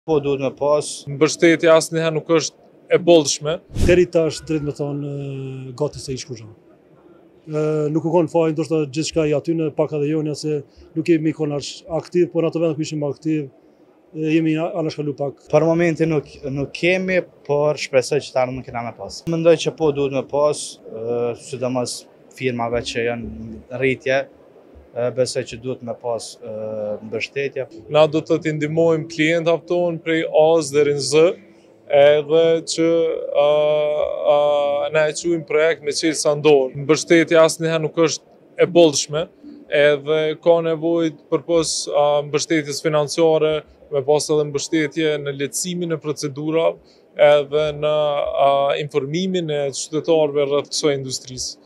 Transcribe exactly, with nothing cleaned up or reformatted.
Po duhet me pas. Mbështetja asnjëherë nuk është e bollshme. Deri tash drejt me thonë gati se i shkushon. Nuk u konë fajin, ndoshta gjithçka i aty në pak edhe jonja se nuk jemi konë aq aktiv, por ato vende ku ishim aktiv jemi anashkalu pak. Për momentin nuk nuk kemi, por shpresoj që të ardhmen kena me pas. Mendoj që po duhet me pas, sidomos firmave që janë rritje. Besoj që duhet me pas mbështetje. Na do të t'i ndihmojmë klientët tonë prej A-s deri në Z, edhe që uh, uh, na e quajmë projekt me qelë sa ndorë. Mbështetja asnjëherë nuk është e bollshme, edhe ka nevojë përpos uh, mbështetjes financiare, me pas edhe mbështetje në lehtësimin e procedurave, edhe në uh, informimin e qytetarëve rreth kësaj industrisë.